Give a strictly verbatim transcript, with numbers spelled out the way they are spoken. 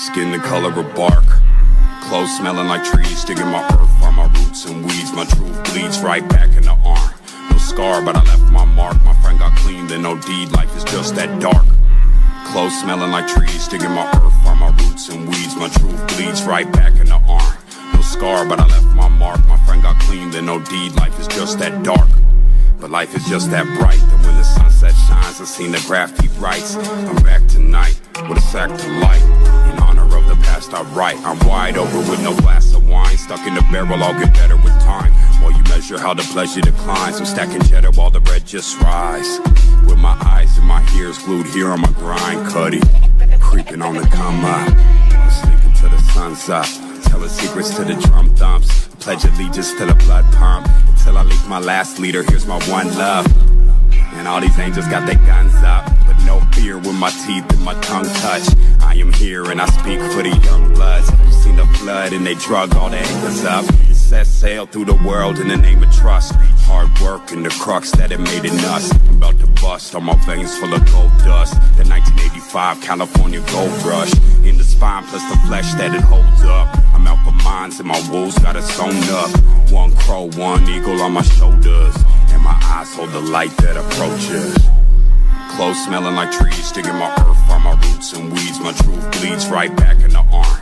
skin the color of bark. Clothes smelling like trees, digging my earth on my roots and weeds. My truth bleeds right back in the arm. No scar, but I left my mark. My friend got clean, then no deed. Life is just that dark. Clothes smelling like trees, digging my earth on my roots and weeds. My truth bleeds right back in the arm. No scar, but I left my mark. My friend got clean, then no deed. Life is just that dark. But life is just that bright, that when the sunset shines, I've seen the graffiti writes. I'm back tonight with a sack to light. In honor of the past I write. I'm wide open with no glass of wine. Stuck in the barrel, I'll get better with time. While you measure how the pleasure declines, I'm stacking cheddar while the bread just rise. With my eyes and my ears glued here on my grind, Cuddy creeping on the come up, sleeping till the sun's up. Telling secrets to the drum thumps. Pledge allegiance to the blood pump. Until I leak my last leader, here's my one love. And all these angels got their guns up, but no fear when my teeth and my tongue touch. I am here and I speak for the young bloods. You seen the flood and they drug all the anchors up. It set sail through the world in the name of trust. Hard work and the crux that it made in us. I'm about to bust, all my veins full of gold dust. The nineteen eighty-five California gold rush. In the spine plus the flesh that it holds up. I'm out for mines and my wolves got it sewn up. One crow, one eagle on my shoulders. And my eyes hold the light that approaches. Clothes smelling like trees, digging my earth on my roots and weeds. My truth bleeds right back in the arm.